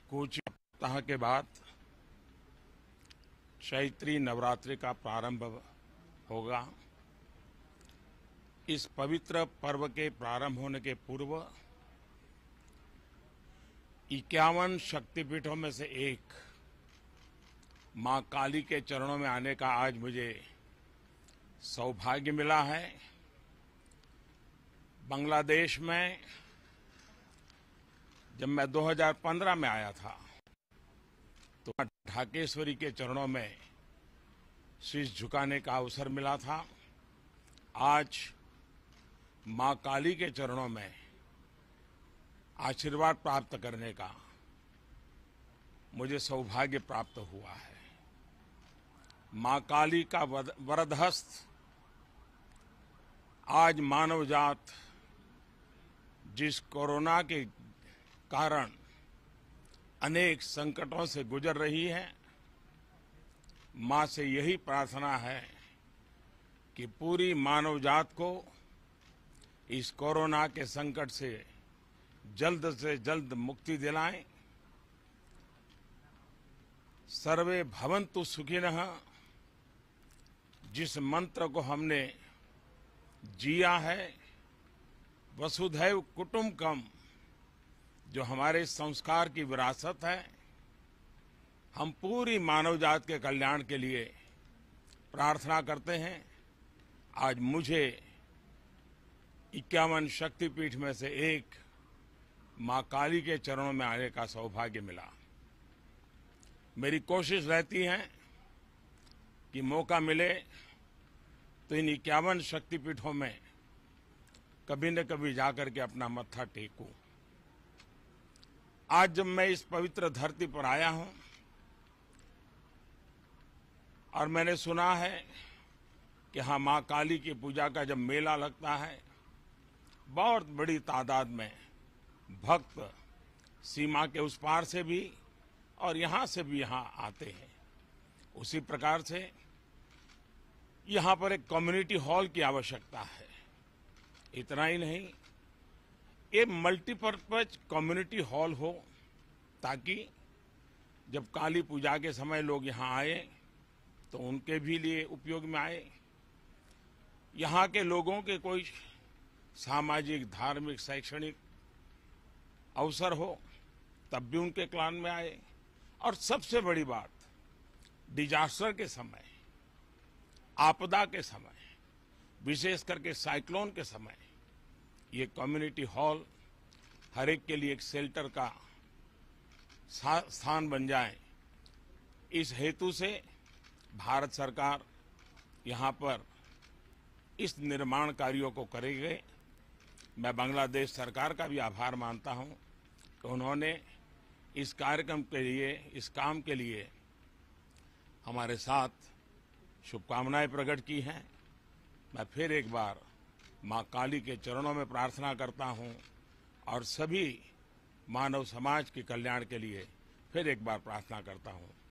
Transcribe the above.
कुछ सप्ताह के बाद चैत्री नवरात्रि का प्रारंभ होगा। इस पवित्र पर्व के प्रारंभ होने के पूर्व 51 शक्तिपीठों में से एक मां काली के चरणों में आने का आज मुझे सौभाग्य मिला है। बांग्लादेश में जब मैं 2015 में आया था तो ढाकेश्वरी के चरणों में शीश झुकाने का अवसर मिला था। आज मां काली के चरणों में आशीर्वाद प्राप्त करने का मुझे सौभाग्य प्राप्त हुआ है। मां काली का वरदहस्त आज मानव जात जिस कोरोना के कारण अनेक संकटों से गुजर रही है, मां से यही प्रार्थना है कि पूरी मानव जात को इस कोरोना के संकट से जल्द मुक्ति दिलाएं। सर्वे भवन्तु सुखिनः जिस मंत्र को हमने जिया है, वसुधैव कुटुंबकम, जो हमारे संस्कार की विरासत है, हम पूरी मानव जात के कल्याण के लिए प्रार्थना करते हैं। आज मुझे 51 शक्तिपीठ में से एक मां काली के चरणों में आने का सौभाग्य मिला। मेरी कोशिश रहती है कि मौका मिले तो इन 51 शक्तिपीठों में कभी न कभी जाकर के अपना मत्था टेकूं। आज जब मैं इस पवित्र धरती पर आया हूं और मैंने सुना है कि हाँ, मां काली की पूजा का जब मेला लगता है, बहुत बड़ी तादाद में भक्त सीमा के उस पार से भी और यहां से भी यहां आते हैं। उसी प्रकार से यहां पर एक कम्युनिटी हॉल की आवश्यकता है। इतना ही नहीं, ये मल्टीपर्पज कम्युनिटी हॉल हो ताकि जब काली पूजा के समय लोग यहाँ आए तो उनके भी लिए उपयोग में आए। यहाँ के लोगों के कोई सामाजिक, धार्मिक, शैक्षणिक अवसर हो तब भी उनके क्लान में आए। और सबसे बड़ी बात, डिजास्टर के समय, आपदा के समय, विशेष करके साइक्लोन के समय, ये कम्युनिटी हॉल हर एक के लिए एक शेल्टर का स्थान बन जाए। इस हेतु से भारत सरकार यहाँ पर इस निर्माण कार्यों को करेगी। मैं बांग्लादेश सरकार का भी आभार मानता हूँ कि उन्होंने इस कार्यक्रम के लिए, इस काम के लिए हमारे साथ शुभकामनाएं प्रकट की हैं। मैं फिर एक बार मां काली के चरणों में प्रार्थना करता हूं और सभी मानव समाज के कल्याण के लिए फिर एक बार प्रार्थना करता हूं।